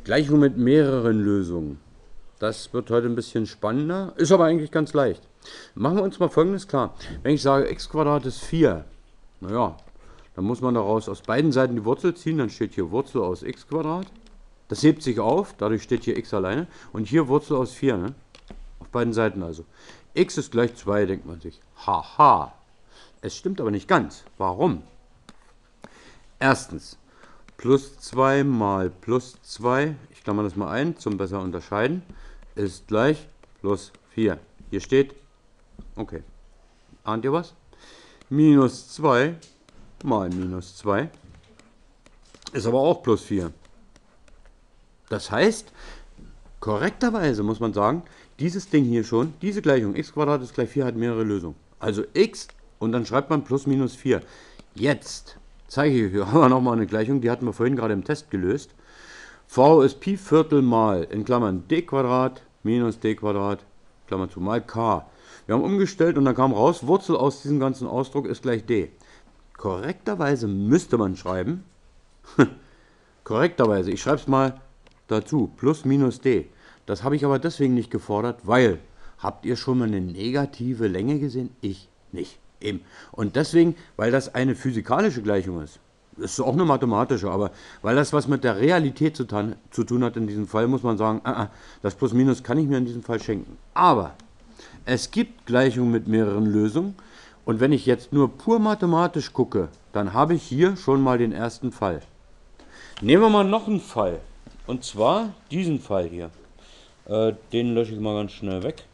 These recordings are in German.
Gleichung mit mehreren Lösungen. Das wird heute ein bisschen spannender, ist aber eigentlich ganz leicht. Machen wir uns mal Folgendes klar. Wenn ich sage, x² ist 4, naja, dann muss man daraus aus beiden Seiten die Wurzel ziehen, dann steht hier Wurzel aus x². Das hebt sich auf, dadurch steht hier x alleine. Und hier Wurzel aus 4, ne? Auf beiden Seiten also. X ist gleich 2, denkt man sich. Haha. Es stimmt aber nicht ganz. Warum? Erstens, plus 2 mal plus 2, ich klammer das mal ein, zum besser unterscheiden, ist gleich plus 4. Hier steht, okay, ahnt ihr was? Minus 2 mal minus 2 ist aber auch plus 4. Das heißt, korrekterweise muss man sagen, dieses Ding hier schon, diese Gleichung x² ist gleich 4 hat mehrere Lösungen. Also x und dann schreibt man plus minus 4. Jetzt zeige ich euch aber nochmal eine Gleichung, die hatten wir vorhin gerade im Test gelöst. V ist Pi Viertel mal, in Klammern d² minus d², Klammer zu, mal k. Wir haben umgestellt und dann kam raus, Wurzel aus diesem ganzen Ausdruck ist gleich d. Korrekterweise müsste man schreiben, korrekterweise, ich schreibe es mal dazu, plus minus d. Das habe ich aber deswegen nicht gefordert, weil, habt ihr schon mal eine negative Länge gesehen? Ich nicht. Eben. Und deswegen, weil das eine physikalische Gleichung ist, ist auch eine mathematische, aber weil das was mit der Realität zu tun hat in diesem Fall, muss man sagen, das Plus Minus kann ich mir in diesem Fall schenken. Aber es gibt Gleichungen mit mehreren Lösungen und wenn ich jetzt nur pur mathematisch gucke, dann habe ich hier schon mal den ersten Fall. Nehmen wir mal noch einen Fall, und zwar diesen Fall hier. Den lösche ich mal ganz schnell weg.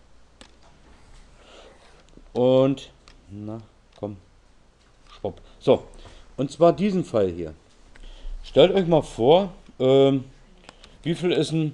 Und, na, komm, schwupp. So, und zwar diesen Fall hier. Stellt euch mal vor, wie viel ist ein,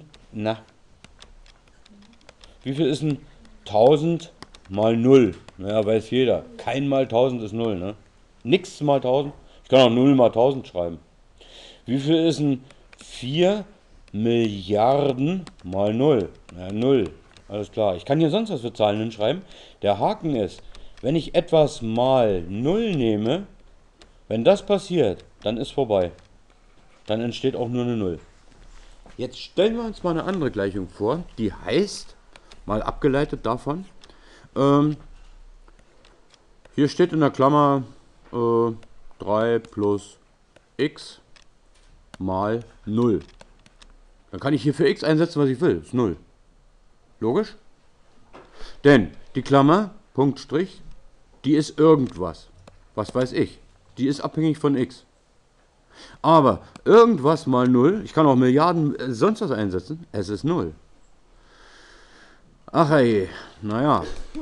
wie viel ist ein 1000 mal 0? Naja, weiß jeder. Kein mal 1000 ist 0, ne? Nix mal 1000. Ich kann auch 0 mal 1000 schreiben. Wie viel ist ein 4 Milliarden mal 0? Ja, 0. Alles klar. Ich kann hier sonst was für Zahlen hinschreiben. Der Haken ist, wenn ich etwas mal 0 nehme, wenn das passiert, dann ist vorbei. Dann entsteht auch nur eine 0. Jetzt stellen wir uns mal eine andere Gleichung vor, die heißt, mal abgeleitet davon, hier steht in der Klammer 3 plus x mal 0. Dann kann ich hier für x einsetzen, was ich will. Das ist 0. Logisch? Denn die Klammer, Punkt, Strich, die ist irgendwas. Was weiß ich? Die ist abhängig von x. Aber irgendwas mal 0, ich kann auch Milliarden sonst was einsetzen, es ist 0. Ach ey, naja.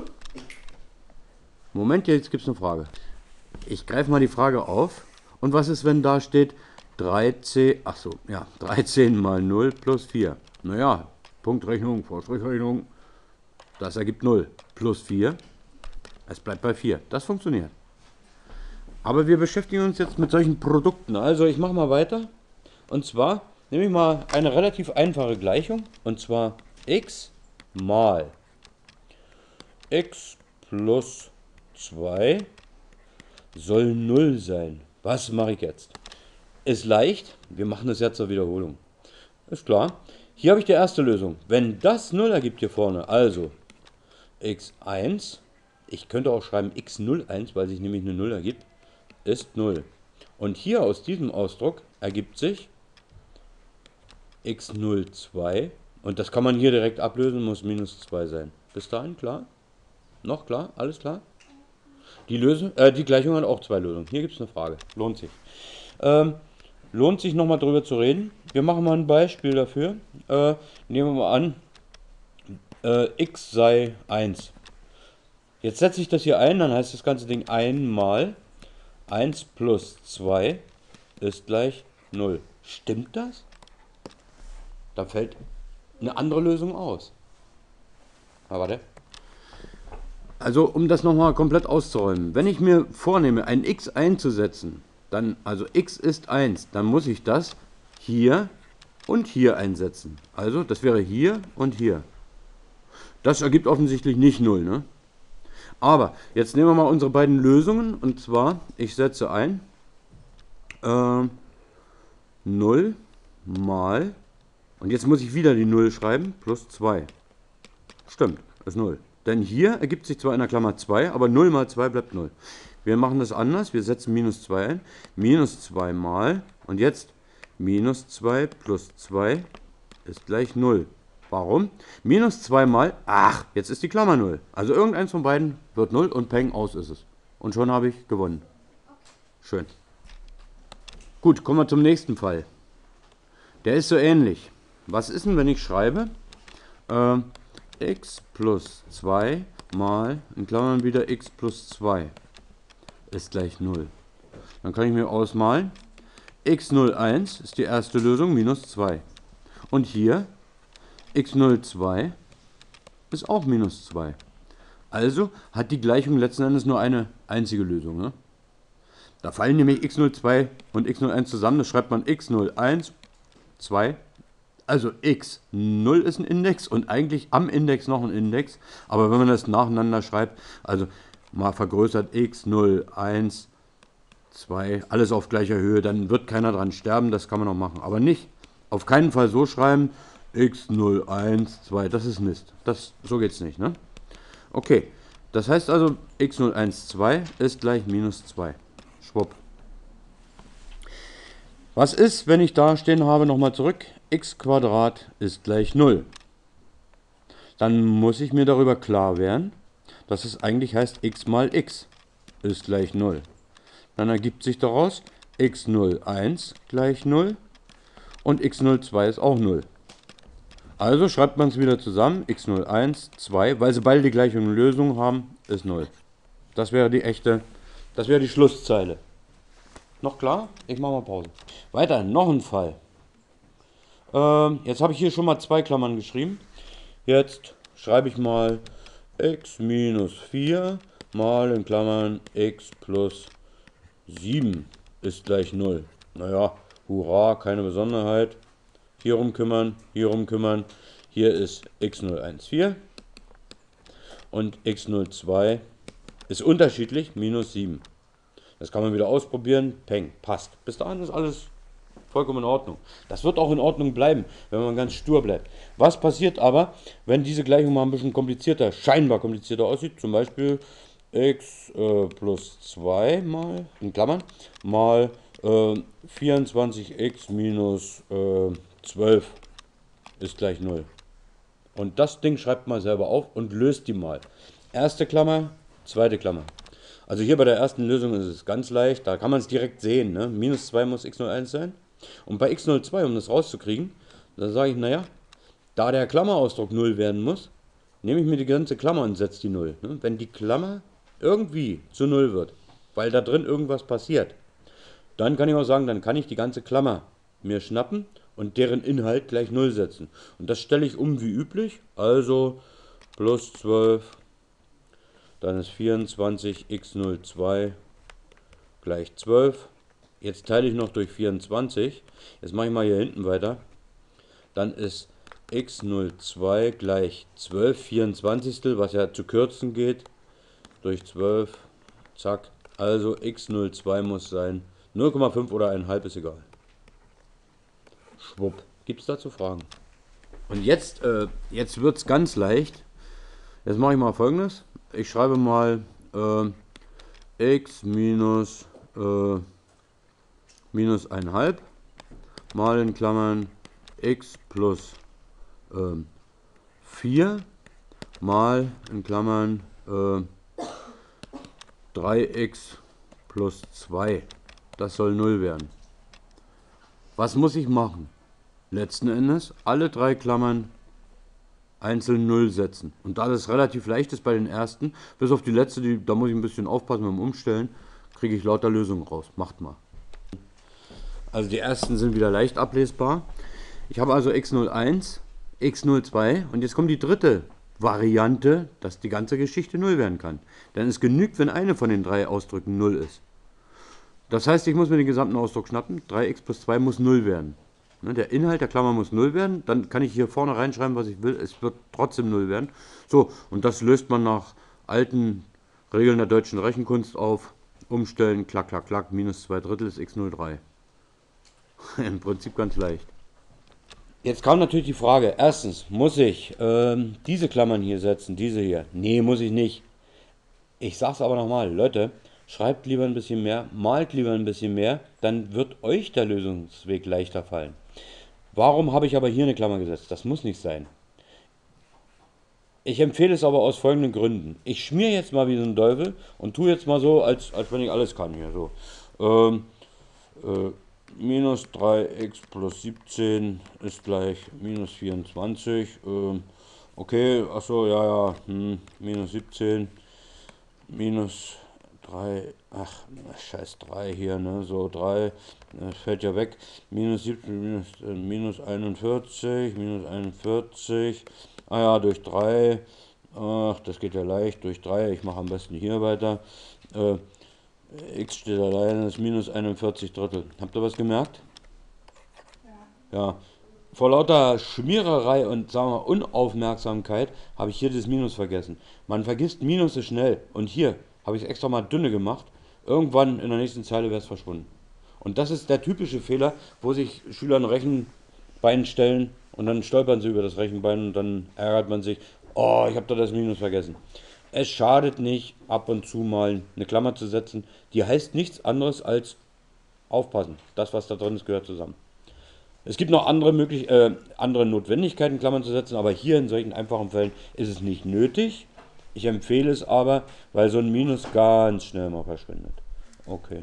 Moment, jetzt gibt es eine Frage. Ich greife mal die Frage auf. Und was ist, wenn da steht 13, ach so, ja, 13 mal 0 plus 4. Naja, Punktrechnung, Vorstrichrechnung, das ergibt 0 plus 4. Es bleibt bei 4. Das funktioniert. Aber wir beschäftigen uns jetzt mit solchen Produkten. Also ich mache mal weiter. Und zwar nehme ich mal eine relativ einfache Gleichung. Und zwar x mal x plus 2 soll 0 sein. Was mache ich jetzt? Ist leicht. Wir machen das jetzt zur Wiederholung. Ist klar. Hier habe ich die erste Lösung. Wenn das 0 ergibt hier vorne, also x1, ich könnte auch schreiben x01, weil sich nämlich eine 0 ergibt, ist 0. Und hier aus diesem Ausdruck ergibt sich x02 und das kann man hier direkt ablösen, muss minus 2 sein. Bis dahin klar? Noch klar? Alles klar? Die Gleichung hat auch zwei Lösungen. Hier gibt es eine Frage. Lohnt sich. Lohnt sich nochmal drüber zu reden. Wir machen mal ein Beispiel dafür. Nehmen wir mal an, x sei 1. Jetzt setze ich das hier ein, dann heißt das ganze Ding 1 mal 1 plus 2 ist gleich 0. Stimmt das? Da fällt eine andere Lösung aus. Aber warte. Also um das nochmal komplett auszuräumen. Wenn ich mir vornehme, ein x einzusetzen, dann, also x ist 1, dann muss ich das hier und hier einsetzen. Also das wäre hier und hier. Das ergibt offensichtlich nicht 0, ne? Aber jetzt nehmen wir mal unsere beiden Lösungen, und zwar, ich setze ein 0 mal, Und jetzt muss ich wieder die 0 schreiben, plus 2. Stimmt, ist 0. Denn hier ergibt sich zwar in der Klammer 2, aber 0 mal 2 bleibt 0. Wir machen das anders, wir setzen minus 2 ein. Minus 2 mal, und jetzt minus 2 plus 2 ist gleich 0. Warum? Minus 2 mal, ach, jetzt ist die Klammer 0. Also irgendeins von beiden wird 0 und peng, aus ist es. Und schon habe ich gewonnen. Schön. Gut, kommen wir zum nächsten Fall. Der ist so ähnlich. Was ist denn, wenn ich schreibe x plus 2 mal, in Klammern wieder x plus 2 ist gleich 0. Dann kann ich mir ausmalen, x01 ist die erste Lösung, minus 2. Und hier x02 ist auch minus 2. Also hat die Gleichung letzten Endes nur eine einzige Lösung. Ne? Da fallen nämlich x02 und x01 zusammen, das schreibt man x01, 2. Also x0 ist ein Index und eigentlich am Index noch ein Index. Aber wenn man das nacheinander schreibt, also mal vergrößert x0, 1, 2, alles auf gleicher Höhe, dann wird keiner dran sterben, das kann man noch machen. Aber nicht, auf keinen Fall so schreiben, x0, 1, 2, das ist Mist. So geht es nicht, ne? Okay, das heißt also, x0, 1, 2 ist gleich minus 2. Schwupp. Was ist, wenn ich da stehen habe, nochmal zurück, x² ist gleich 0. Dann muss ich mir darüber klar werden, dass es eigentlich heißt, x mal x ist gleich 0. Dann ergibt sich daraus, x01 gleich 0 und x02 ist auch 0. Also schreibt man es wieder zusammen, x01, 2, weil sie beide die gleiche Lösung haben, ist 0. Das wäre die Schlusszeile. Noch klar? Ich mache mal Pause. Weiter, noch ein Fall. Jetzt habe ich hier schon mal 2 Klammern geschrieben. Jetzt schreibe ich mal x minus 4 mal in Klammern x plus 7 ist gleich 0. Naja, hurra, keine Besonderheit. Hier rumkümmern, hier rumkümmern. Hier ist x014 und x02 ist unterschiedlich, minus 7. Das kann man wieder ausprobieren. Peng, passt. Bis dahin ist alles vollkommen in Ordnung. Das wird auch in Ordnung bleiben, wenn man ganz stur bleibt. Was passiert aber, wenn diese Gleichung mal ein bisschen komplizierter, scheinbar komplizierter aussieht? Zum Beispiel x plus 2 mal, in Klammern, mal 24x minus 12 ist gleich 0. Und das Ding schreibt mal selber auf und löst die mal. Erste Klammer, zweite Klammer. Also hier bei der ersten Lösung ist es ganz leicht, da kann man es direkt sehen. Ne? Minus 2 muss x01 sein. Und bei x02, um das rauszukriegen, da sage ich, naja, da der Klammerausdruck 0 werden muss, nehme ich mir die ganze Klammer und setze die 0. Ne? Wenn die Klammer irgendwie zu 0 wird, weil da drin irgendwas passiert, dann kann ich auch sagen, dann kann ich die ganze Klammer mir schnappen und deren Inhalt gleich 0 setzen. Und das stelle ich um wie üblich, also plus 12. Dann ist 24 x02 gleich 12. Jetzt teile ich noch durch 24. Jetzt mache ich mal hier hinten weiter. Dann ist x02 gleich 12 24, was ja zu kürzen geht, durch 12. Zack. Also x02 muss sein 0,5 oder 1,5 ist egal. Schwupp. Gibt es dazu Fragen? Und jetzt wird es ganz leicht. Jetzt mache ich mal Folgendes. Ich schreibe mal x minus 1,5 mal in Klammern x plus 4 mal in Klammern 3x plus 2. Das soll 0 werden. Was muss ich machen? Letzten Endes alle 3 Klammern einzeln 0 setzen. Und da das relativ leicht ist bei den ersten, bis auf die letzte, da muss ich ein bisschen aufpassen beim Umstellen, kriege ich lauter Lösungen raus. Macht mal. Also die ersten sind wieder leicht ablesbar. Ich habe also x01, x02 und jetzt kommt die dritte Variante, dass die ganze Geschichte 0 werden kann. Denn es genügt, wenn eine von den 3 Ausdrücken 0 ist. Das heißt, ich muss mir den gesamten Ausdruck schnappen. 3x plus 2 muss 0 werden. Der Inhalt der Klammer muss 0 werden. Dann kann ich hier vorne reinschreiben, was ich will. Es wird trotzdem 0 werden. So, und das löst man nach alten Regeln der deutschen Rechenkunst auf. Umstellen, klack, klack, klack, minus 2/3 ist x03. Im Prinzip ganz leicht. Jetzt kam natürlich die Frage, erstens, muss ich diese Klammern hier setzen, diese hier? Nee, muss ich nicht. Ich sag's aber nochmal, Leute, schreibt lieber ein bisschen mehr, malt lieber ein bisschen mehr, dann wird euch der Lösungsweg leichter fallen. Warum habe ich aber hier eine Klammer gesetzt? Das muss nicht sein. Ich empfehle es aber aus folgenden Gründen. Ich schmier jetzt mal wie so ein Teufel und tue jetzt mal so, als wenn ich alles kann hier. So. Minus 3x plus 17 ist gleich minus 24. Okay, achso, ja, minus 17, minus 3, ach, scheiß 3 hier, ne, so 3, das fällt ja weg, minus 17, minus 41, ah ja, durch 3, ach, das geht ja leicht, durch 3, ich mache am besten hier weiter, x steht alleine, das ist minus 41 Drittel. Habt ihr was gemerkt? Ja. Vor lauter Schmiererei und sagen wir, Unaufmerksamkeit habe ich hier das Minus vergessen. Man vergisst Minusse schnell. Und hier habe ich es extra mal dünne gemacht. Irgendwann in der nächsten Zeile wäre es verschwunden. Und das ist der typische Fehler, wo sich Schüler ein Rechenbein stellen und dann stolpern sie über das Rechenbein und dann ärgert man sich, oh, ich habe da das Minus vergessen. Es schadet nicht, ab und zu mal eine Klammer zu setzen. Die heißt nichts anderes als aufpassen. Das, was da drin ist, gehört zusammen. Es gibt noch andere Notwendigkeiten, Klammern zu setzen, aber hier in solchen einfachen Fällen ist es nicht nötig. Ich empfehle es aber, weil so ein Minus ganz schnell mal verschwindet. Okay.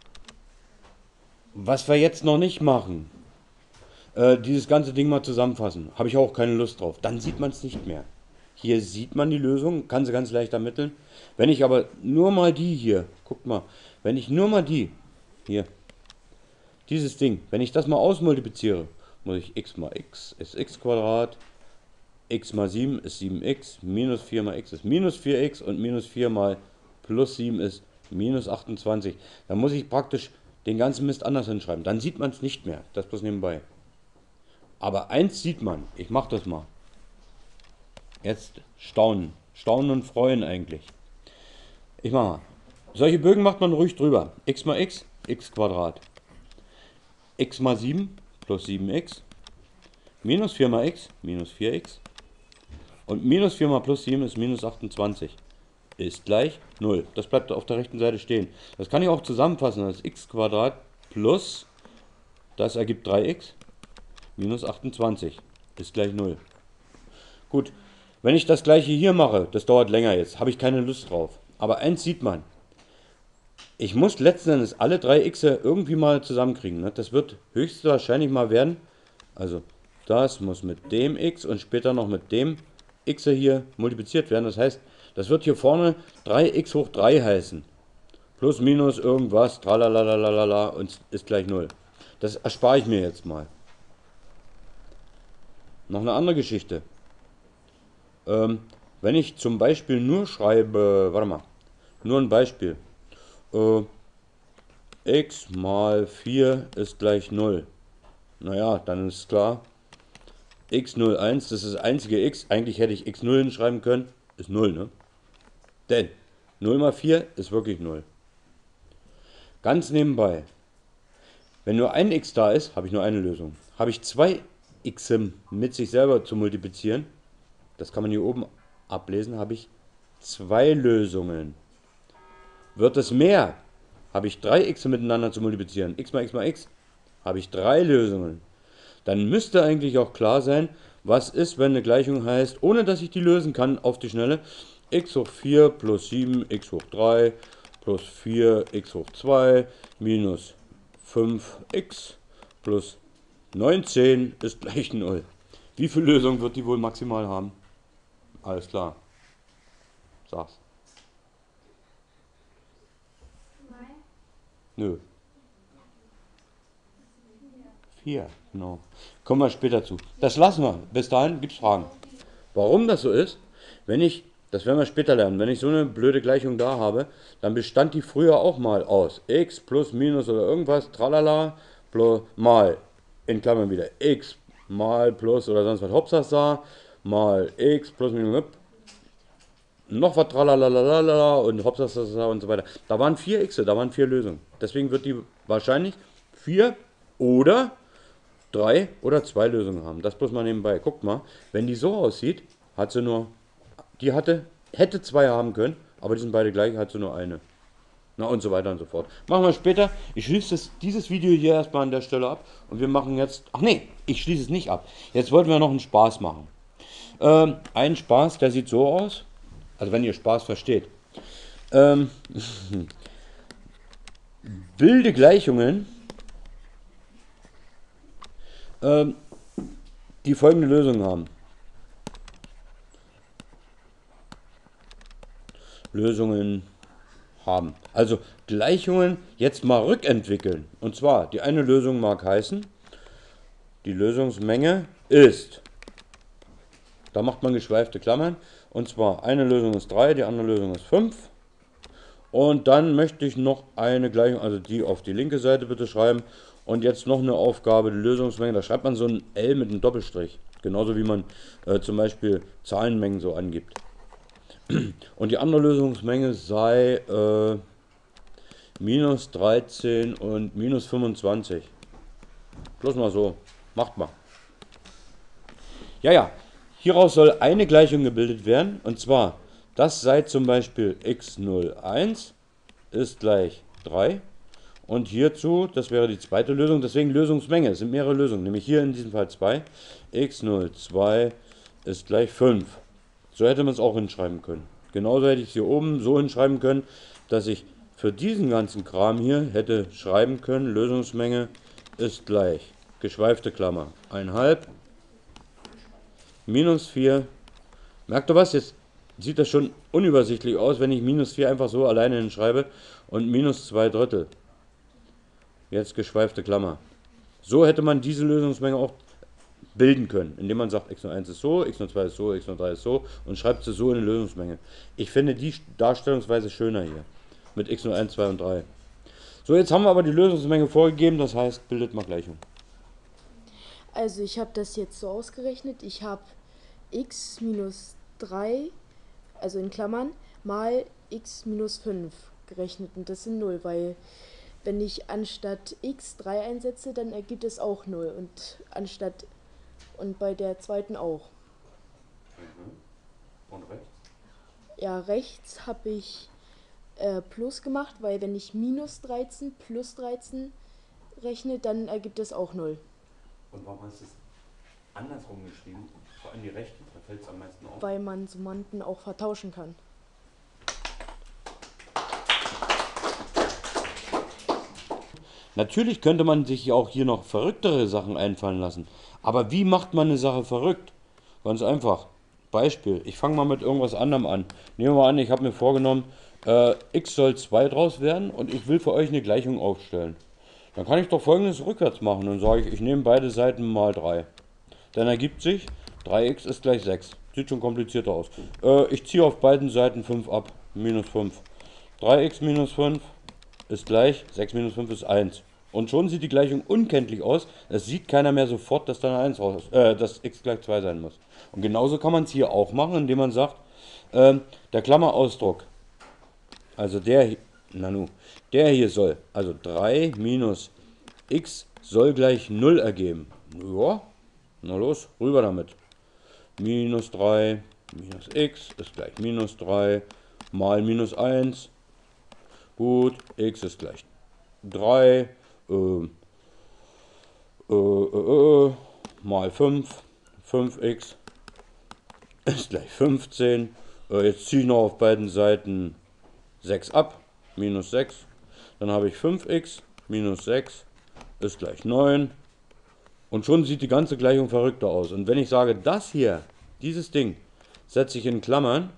Was wir jetzt noch nicht machen, dieses ganze Ding mal zusammenfassen. Habe ich auch keine Lust drauf. Dann sieht man es nicht mehr. Hier sieht man die Lösung, kann sie ganz leicht ermitteln. Wenn ich aber nur mal die hier, guckt mal, wenn ich nur mal die, hier, dieses Ding, wenn ich das mal ausmultipliziere, muss ich x mal x ist x Quadrat, x mal 7 ist 7x, minus 4 mal x ist minus 4x und minus 4 mal plus 7 ist minus 28. Dann muss ich praktisch den ganzen Mist anders hinschreiben. Dann sieht man es nicht mehr, das bloß nebenbei. Aber eins sieht man, ich mache das mal. Jetzt staunen. Staunen und freuen eigentlich. Ich mache mal. Solche Bögen macht man ruhig drüber. X mal x, x Quadrat. X mal 7 plus 7x. Minus 4 mal x, minus 4x. Und minus 4 mal plus 7 ist minus 28. Ist gleich 0. Das bleibt auf der rechten Seite stehen. Das kann ich auch zusammenfassen als x Quadrat plus, das ergibt 3x, minus 28. Ist gleich 0. Gut. Wenn ich das gleiche hier mache, das dauert länger jetzt, habe ich keine Lust drauf. Aber eins sieht man. Ich muss letzten Endes alle 3 x irgendwie mal zusammenkriegen. Ne? Das wird höchstwahrscheinlich mal werden. Also das muss mit dem x und später noch mit dem x hier multipliziert werden. Das heißt, das wird hier vorne 3x hoch 3 heißen. Plus, minus, irgendwas, tralalalala und ist gleich 0. Das erspare ich mir jetzt mal. Noch eine andere Geschichte. Wenn ich zum Beispiel nur schreibe, warte mal, nur ein Beispiel, x mal 4 ist gleich 0. Naja, dann ist klar, x01, das ist das einzige x, eigentlich hätte ich x0 hinschreiben können, ist 0, ne? Denn 0 mal 4 ist wirklich 0. Ganz nebenbei, wenn nur ein x da ist, habe ich nur eine Lösung. Habe ich zwei x mit sich selber zu multiplizieren, das kann man hier oben ablesen, habe ich zwei Lösungen. Wird es mehr, habe ich 3x miteinander zu multiplizieren. X mal x mal x, habe ich 3 Lösungen. Dann müsste eigentlich auch klar sein, was ist, wenn eine Gleichung heißt, ohne dass ich die lösen kann auf die Schnelle, x hoch 4 plus 7, x hoch 3 plus 4, x hoch 2 minus 5x plus 19 ist gleich 0. Wie viele Lösungen wird die wohl maximal haben? Alles klar. Sag's. Nö. 4, genau. Kommen wir später zu. Das lassen wir. Bis dahin gibt es Fragen. Warum das so ist, das werden wir später lernen, wenn ich so eine blöde Gleichung da habe, dann bestand die früher auch mal aus x plus minus oder irgendwas, tralala, plus, mal, in Klammern wieder, x mal plus oder sonst was, Hauptsache mal x plus minus, noch was tralalala und Hauptsache und so weiter. Da waren 4 x, da waren 4 Lösungen. Deswegen wird die wahrscheinlich 4 oder 3 oder 2 Lösungen haben. Das bloß mal nebenbei. Guckt mal, wenn die so aussieht, hat sie nur, hätte 2 haben können, aber die sind beide gleich, hat sie nur eine. Na und so weiter und so fort. Machen wir später. Ich schließe dieses Video hier erstmal an der Stelle ab und wir machen jetzt, ach nee, ich schließe es nicht ab. Jetzt wollten wir noch einen Spaß machen. Ein Spaß, der sieht so aus, also wenn ihr Spaß versteht. Bilde Gleichungen, die folgende Lösung haben. Lösungen haben. Also Gleichungen jetzt mal rückentwickeln. Und zwar, die eine Lösung mag heißen, die Lösungsmenge ist, da macht man geschweifte Klammern, und zwar eine Lösung ist 3, die andere Lösung ist 5. Und dann möchte ich noch eine Gleichung, also die auf die linke Seite bitte schreiben. Und jetzt noch eine Aufgabe, die Lösungsmenge, da schreibt man so ein L mit einem Doppelstrich. Genauso wie man zum Beispiel Zahlenmengen so angibt. Und die andere Lösungsmenge sei minus 13 und minus 25. Bloß mal so. Macht mal. Ja. Hieraus soll eine Gleichung gebildet werden. Und zwar, das sei zum Beispiel x01 ist gleich 3. Und hierzu, das wäre die zweite Lösung, deswegen Lösungsmenge, es sind mehrere Lösungen, nämlich hier in diesem Fall 2. x02 ist gleich 5. So hätte man es auch hinschreiben können. Genauso hätte ich es hier oben so hinschreiben können, dass ich für diesen ganzen Kram hier hätte schreiben können, Lösungsmenge ist gleich, geschweifte Klammer, 1/2, minus 4. Merkt ihr was? Jetzt sieht das schon unübersichtlich aus, wenn ich minus 4 einfach so alleine hinschreibe und minus 2/3. Jetzt geschweifte Klammer. So hätte man diese Lösungsmenge auch bilden können, indem man sagt, x01 ist so, x02 ist so, x03 ist so und schreibt sie so in eine Lösungsmenge. Ich finde die Darstellungsweise schöner hier, mit x01, 2 und 3. So, jetzt haben wir aber die Lösungsmenge vorgegeben, das heißt, bildet mal Gleichung. Also ich habe das jetzt so ausgerechnet, ich habe x minus 3, also in Klammern, mal x minus 5 gerechnet und das sind 0, weil wenn ich anstatt x 3 einsetze, dann ergibt es auch 0 und bei der zweiten auch. Und rechts? Ja, rechts habe ich plus gemacht, weil wenn ich minus 13 plus 13 rechne, dann ergibt es auch 0. Und warum hast du es andersrum geschrieben? Vor allem die rechten, da fällt es am meisten auf. Weil man Summanden auch vertauschen kann. Natürlich könnte man sich auch hier noch verrücktere Sachen einfallen lassen. Aber wie macht man eine Sache verrückt? Ganz einfach. Beispiel. Ich fange mal mit irgendwas anderem an. Nehmen wir mal an, ich habe mir vorgenommen, x soll 2 draus werden und ich will für euch eine Gleichung aufstellen. Dann kann ich doch folgendes rückwärts machen und sage ich nehme beide Seiten mal 3. Dann ergibt sich 3x ist gleich 6. Sieht schon komplizierter aus. Ich ziehe auf beiden Seiten 5 ab. Minus 5. 3x minus 5 ist gleich 6 minus 5 ist 1. Und schon sieht die Gleichung unkenntlich aus. Es sieht keiner mehr sofort, dass da eine 1 raus, dass x gleich 2 sein muss. Und genauso kann man es hier auch machen, indem man sagt, der Klammerausdruck, also der hier soll, also 3 minus x soll gleich 0 ergeben. Ja, na los, rüber damit. Minus 3 minus x ist gleich minus 3 mal minus 1. Gut, x ist gleich 3 mal 5. 5x ist gleich 15. Jetzt ziehe ich noch auf beiden Seiten 6 ab. Minus 6. Dann habe ich 5x minus 6 ist gleich 9. Und schon sieht die ganze Gleichung verrückter aus. Und wenn ich sage, das hier, dieses Ding, setze ich in Klammern,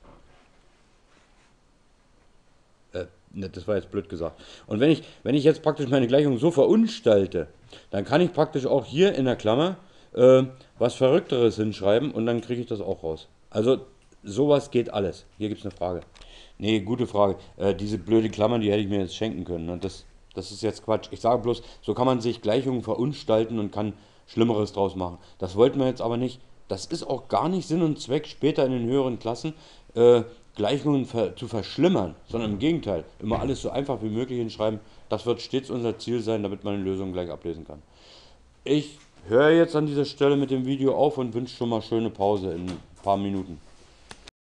das war jetzt blöd gesagt. Und wenn ich jetzt praktisch meine Gleichung so verunstalte, dann kann ich praktisch auch hier in der Klammer was Verrückteres hinschreiben und dann kriege ich das auch raus. Also sowas geht alles. Hier gibt es eine Frage. Nee, gute Frage. Diese blöde Klammern, die hätte ich mir jetzt schenken können. Und das ist jetzt Quatsch. Ich sage bloß, so kann man sich Gleichungen verunstalten und kann Schlimmeres draus machen. Das wollten wir jetzt aber nicht. Das ist auch gar nicht Sinn und Zweck, später in den höheren Klassen Gleichungen zu verschlimmern, sondern im Gegenteil, immer alles so einfach wie möglich hinschreiben. Das wird stets unser Ziel sein, damit man die Lösung gleich ablesen kann. Ich höre jetzt an dieser Stelle mit dem Video auf und wünsche schon mal schöne Pause in ein paar Minuten.